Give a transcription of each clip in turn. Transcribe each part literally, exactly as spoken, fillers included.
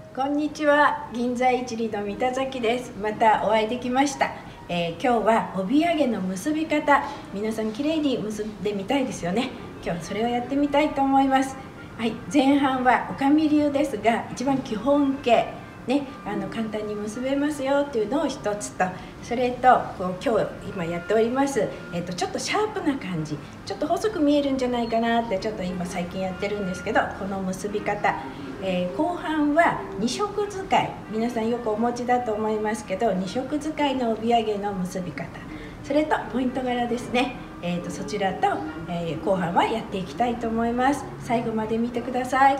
こんにちは、銀座一里の三田崎です。またお会いできました。えー、今日は帯揚げの結び方、皆さん綺麗に結んでみたいですよね。今日はそれをやってみたいと思います。はい、前半はおかみ流ですが、一番基本形ね、あの簡単に結べますよっていうのを一つと、それとこう今日今やっております、えー、とちょっとシャープな感じ、ちょっと細く見えるんじゃないかなってちょっと今最近やってるんですけど、この結び方、えー、後半はに色使い、皆さんよくお持ちだと思いますけど、に色使いの帯揚げの結び方、それとポイント柄ですね、えー、とそちらと、えー、後半はやっていきたいと思います。最後まで見てください。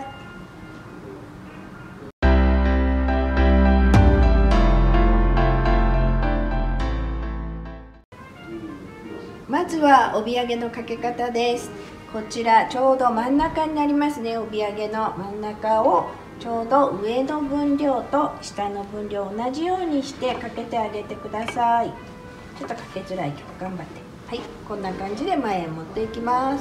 まずは帯揚げのかけ方です。こちらちょうど真ん中になりますね。帯揚げの真ん中をちょうど上の分量と下の分量同じようにしてかけてあげてください。ちょっとかけづらいけど頑張って。はい、こんな感じで前へ持っていきます。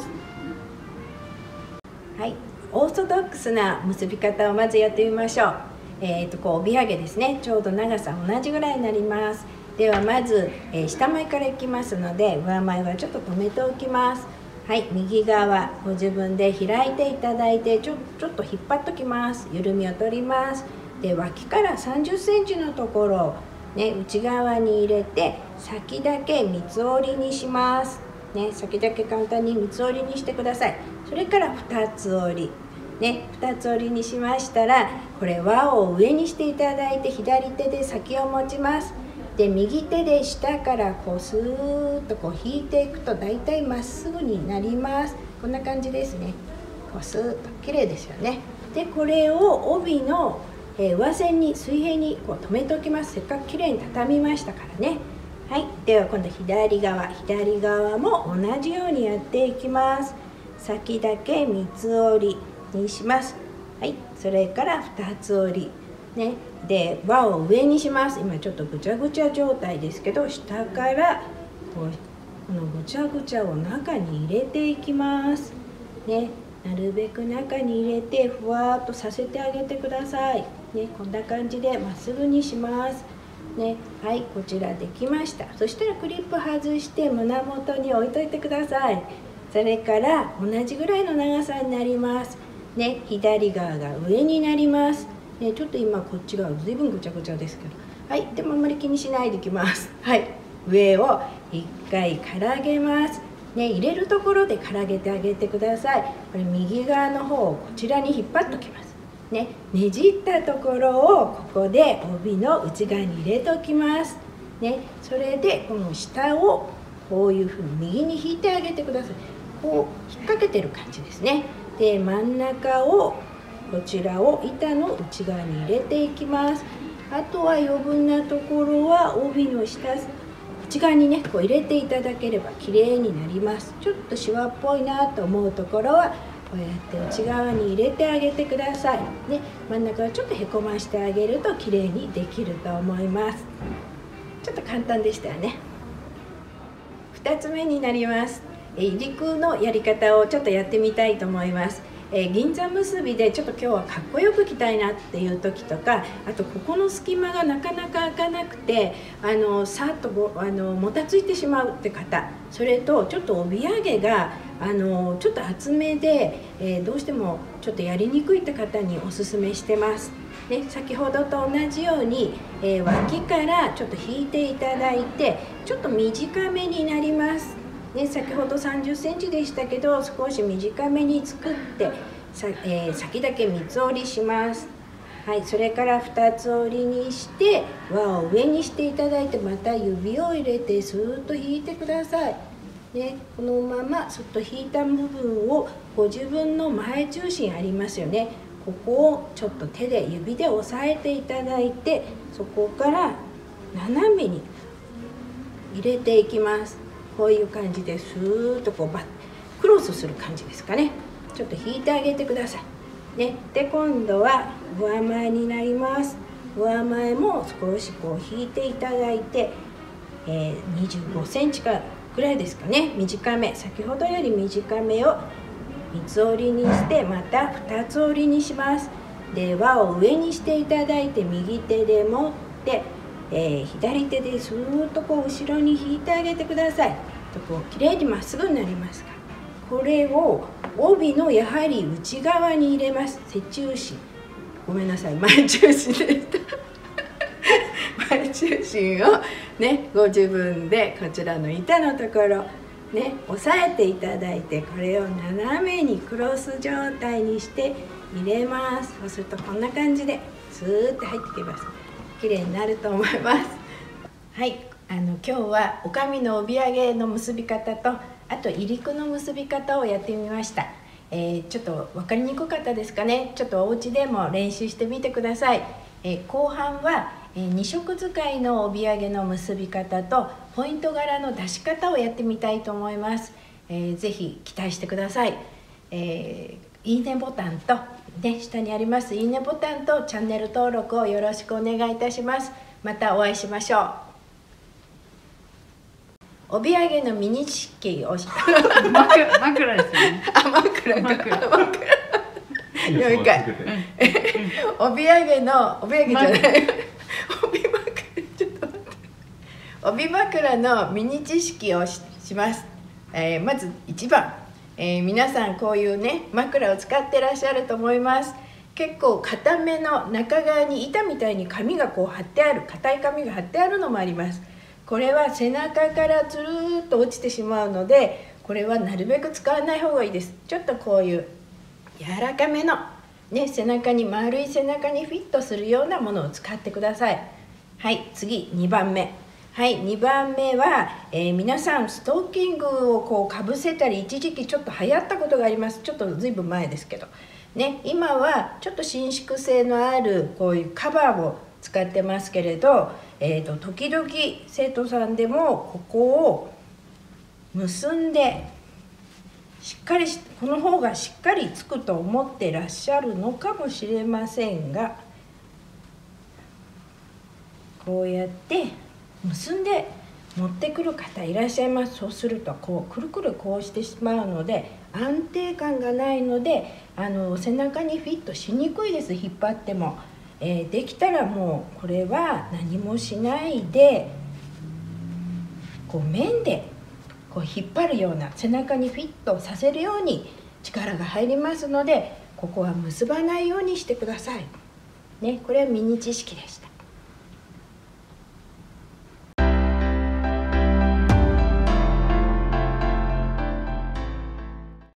はい、オーソドックスな結び方をまずやってみましょう。えーとこう帯揚げですね。ちょうど長さ同じぐらいになります。ではまず、えー、下前からいきますので、上前はちょっと止めておきます。はい、右側ご自分で開いていただいて、ちょちょっと引っ張っときます。緩みを取ります。で、脇からさんじゅっセンチのところを、ね、内側に入れて先だけ三つ折りにします。ね、先だけ簡単に三つ折りにしてください。それから二つ折り。ね、二つ折りにしましたら、これ輪を上にしていただいて左手で先を持ちます。で、右手で下からこうスーッとこう引いていくと大体まっすぐになります。こんな感じですね。こうスーッと綺麗ですよね。で、これを帯の上線に水平にこう止めておきます。せっかく綺麗に畳みましたからね。はい、では今度左側左側も同じようにやっていきます。先だけ三つ折りにします。はい、それから二つ折りね、で輪を上にします。今ちょっとぐちゃぐちゃ状態ですけど、下からこうこのぐちゃぐちゃを中に入れていきます、ね、なるべく中に入れてふわっとさせてあげてください、ね、こんな感じでまっすぐにします、ね、はい、こちらできました。そしたらクリップ外して胸元に置いといてください。それから同じぐらいの長さになります、ね、左側が上になります。ね、ちょっと今こっち側ずいぶんぐちゃぐちゃですけど、はい、でもあんまり気にしないでいきます。はい、上を一回からげます。ね、入れるところでからげてあげてください。これ右側の方をこちらに引っ張っておきます。ね、ねじったところをここで帯の内側に入れておきます。ね、それでこの下をこういうふうに右に引いてあげてください。こう引っ掛けてる感じですね。で、真ん中をこちらを板の内側に入れていきます。あとは余分なところは帯の下内側にねこう入れていただければ綺麗になります。ちょっとシワっぽいなと思うところはこうやって内側に入れてあげてください。ね、真ん中はちょっとへこましてあげると綺麗にできると思います。ちょっと簡単でしたよね。ふたつめになります。入り口のやり方をちょっとやってみたいと思います。えー、銀座結びでちょっと今日はかっこよく着たいなっていう時とか、あとここの隙間がなかなか開かなくてあのさっとごあのもたついてしまうって方、それとちょっと帯揚げがあのちょっと厚めで、えー、どうしてもちょっとやりにくいって方におすすめしてます。ね、先ほどと同じように、えー、脇からちょっと引いていただいてちょっと短めになります。ね、先ほどさんじゅっセンチでしたけど少し短めに作ってさ、えー、先だけ三つ折りします。はい、それから二つ折りにして輪を上にしていただいて、また指を入れてスーッと引いてください。ね、このままそっと引いた部分をご自分の前中心ありますよね。ここをちょっと手で指で押さえていただいて、そこから斜めに入れていきます。こういう感じでスーッとこうバックロスする感じですかね。ちょっと引いてあげてください。ね、で今度は上前になります。上前も少しこう引いていただいて、えー、にじゅうごセンチかぐらいですかね。短め、先ほどより短めを三つ折りにしてまた二つ折りにします。 で輪を上にしていただいて、右手で持って、えー、左手でスーッとこう後ろに引いてあげてください。とこうきれいにまっすぐになりますから、これを帯のやはり内側に入れます。背中心、ごめんなさい、前中心でした前中心をね、ご自分でこちらの板のところね、押さえていただいて、これを斜めにクロス状態にして入れます。そうするとこんな感じでスーッと入ってきます。綺麗になると思います。はい、あの今日はお髪の帯揚げの結び方と、あと入り子の結び方をやってみました。えー、ちょっと分かりにくかったですかね。ちょっとお家でも練習してみてください。えー、後半は、えー、に色使いの帯揚げの結び方とポイント柄の出し方をやってみたいと思います。えー、ぜひ期待してください。えー、いいねボタンと、ね、下にありますいいねボタンとチャンネル登録をよろしくお願いいたします。またお会いしましょう。帯揚げのミニ知識を枕枕ですよね。 あ、枕枕枕もう一回帯揚げの帯揚げじゃない帯枕、ちょっと待って、帯枕のミニ知識を し, します、えー、まずいちばん、えー、皆さんこういうね枕を使ってらっしゃると思います。結構硬めの中側に板みたいに紙がこう貼ってある、硬い紙が貼ってあるのもあります。これは背中からつるーっと落ちてしまうので、これはなるべく使わない方がいいです。ちょっとこういう柔らかめの、ね、背中に丸い背中にフィットするようなものを使ってください。はい、次にばんめ。はい、にばんめは、えー、皆さんストッキングをこうかぶせたり、一時期ちょっと流行ったことがあります。ちょっとずいぶん前ですけどね、今はちょっと伸縮性のあるこういうカバーを使ってますけれど、えーと、時々生徒さんでもここを結んでしっかりしこの方がしっかりつくと思ってらっしゃるのかもしれませんが、こうやって結んで持ってくる方いらっしゃいます。そうするとこうくるくるこうしてしまうので安定感がないので、あの背中にフィットしにくいです。引っ張っても、えー、できたらもうこれは何もしないでこう面でこう引っ張るような、背中にフィットさせるように力が入りますので、ここは結ばないようにしてくださいね。これはミニ知識でした。